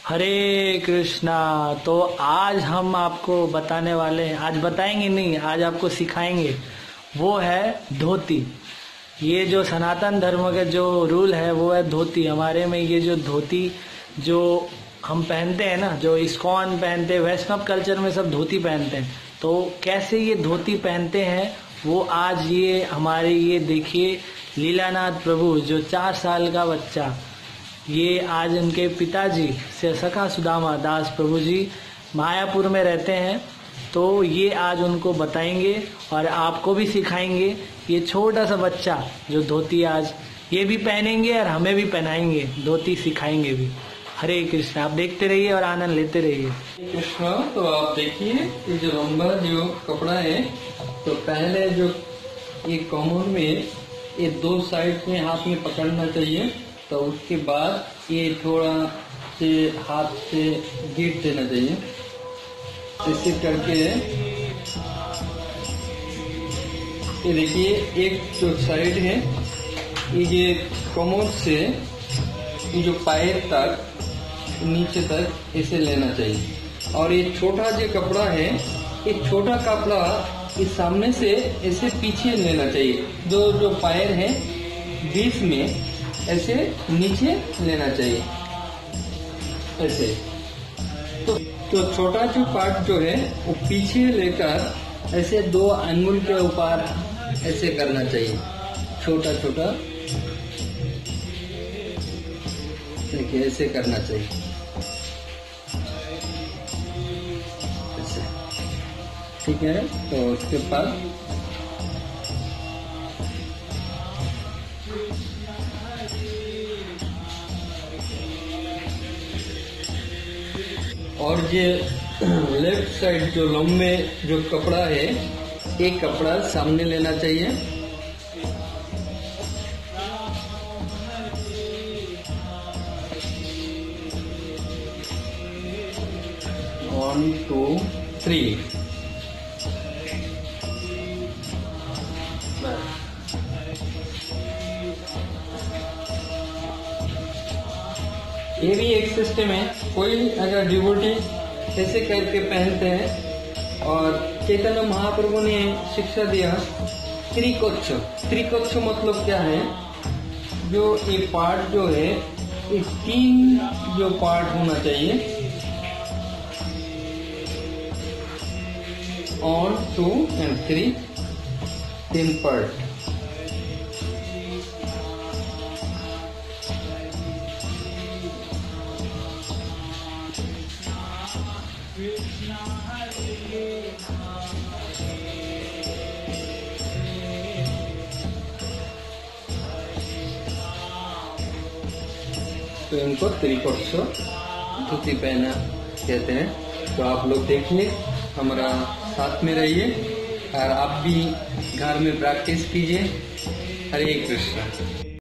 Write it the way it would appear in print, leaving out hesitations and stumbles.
हरे कृष्णा। तो आज हम आपको बताने वाले हैं, आज बताएंगे नहीं, आज आपको सिखाएंगे, वो है धोती। ये जो सनातन धर्म का जो रूल है वो है धोती। हमारे में ये जो धोती जो हम पहनते हैं ना, जो इस्कॉन पहनते हैं, वैष्णव कल्चर में सब धोती पहनते हैं। तो कैसे ये धोती पहनते हैं वो आज ये हमारे ये देखिए, लीलानाथ प्रभु जो 4 साल का बच्चा, ये आज उनके पिताजी से सखा सुदामा दास प्रभु जी मायापुर में रहते हैं। तो ये आज उनको बताएंगे और आपको भी सिखाएंगे। ये छोटा सा बच्चा जो धोती आज ये भी पहनेंगे और हमें भी पहनाएंगे, धोती सिखाएंगे भी। हरे कृष्ण। आप देखते रहिए और आनंद लेते रहिए। कृष्ण। तो आप देखिए ये जो लंबा जो कपड़ा है, तो पहले जो ये कमर में ये 2 साइड में हाथ में पकड़ना चाहिए। तो उसके बाद ये थोड़ा से हाथ से गिर देना चाहिए। ऐसे करके ये देखिए, एक जो साइड है ये कमर से ये जो पैर तक नीचे तक इसे लेना चाहिए। और ये छोटा जो कपड़ा है, ये छोटा कपड़ा इस सामने से ऐसे पीछे लेना चाहिए। जो पैर है बीच में ऐसे नीचे लेना चाहिए ऐसे। तो छोटा जो पार्ट जो है वो पीछे लेकर ऐसे 2 अंगुल के ऊपर ऐसे करना चाहिए, छोटा छोटा देखिए ऐसे करना चाहिए ऐसे। ठीक है। तो उसके बाद और ये लेफ्ट साइड जो लंबे जो कपड़ा है, एक कपड़ा सामने लेना चाहिए। वन, 2, 3। ये भी एक सिस्टम है। कोई अगर डिवोटी ऐसे करके पहनते हैं, और चैतन्य महाप्रभु ने शिक्षा दिया त्रिकोच्छ। त्रिकोच्छ मतलब क्या है? जो ये पार्ट जो है, ये 3 जो पार्ट होना चाहिए, 1, 2 and 3 पार्ट। तो इनको त्रिकोच्छ धोती पहना कहते हैं। तो आप लोग देखिए, हमारा साथ में रहिए और आप भी घर में प्रैक्टिस कीजिए। हरे कृष्ण।